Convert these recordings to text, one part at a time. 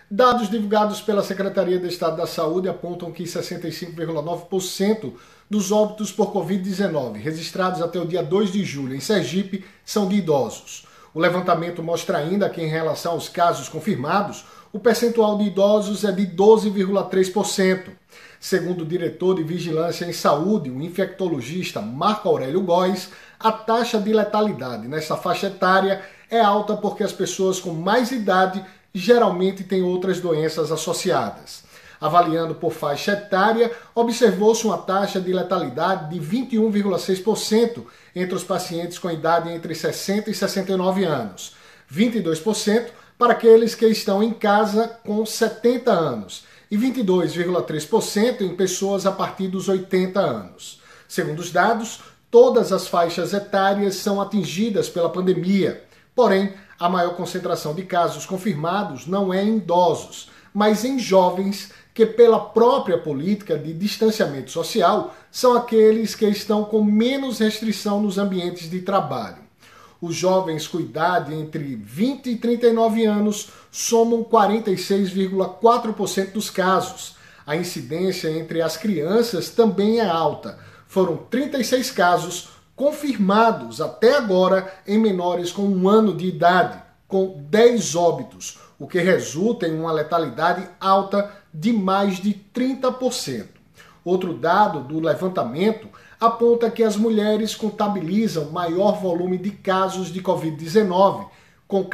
Dados divulgados pela Secretaria de Estado da Saúde apontam que 65,9% dos óbitos por Covid-19 registrados até o dia 2 de julho em Sergipe são de idosos. O levantamento mostra ainda que, em relação aos casos confirmados, o percentual de idosos é de 12,3%. Segundo o diretor de Vigilância em Saúde, o infectologista Marco Aurélio Góes, a taxa de letalidade nessa faixa etária é alta porque as pessoas com mais idade geralmente têm outras doenças associadas. Avaliando por faixa etária, observou-se uma taxa de letalidade de 21,6% entre os pacientes com idade entre 60 e 69 anos, 22% para aqueles que estão em casa com 70 anos e 22,3% em pessoas a partir dos 80 anos. Segundo os dados, todas as faixas etárias são atingidas pela pandemia. Porém, a maior concentração de casos confirmados não é em idosos, mas em jovens que, pela própria política de distanciamento social, são aqueles que estão com menos restrição nos ambientes de trabalho. Os jovens com idade entre 20 e 39 anos somam 46,4% dos casos. A incidência entre as crianças também é alta. Foram 36 casos confirmados até agora em menores com 1 ano de idade, com 10 óbitos, o que resulta em uma letalidade alta de mais de 30%. Outro dado do levantamento aponta que as mulheres contabilizam maior volume de casos de Covid-19, com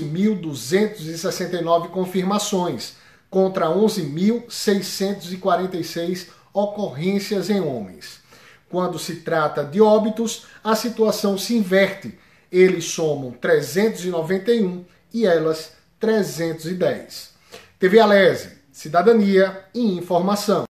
14.269 confirmações, contra 11.646 ocorrências em homens. Quando se trata de óbitos, a situação se inverte. Eles somam 391 e elas 310. TV Alese, cidadania e informação.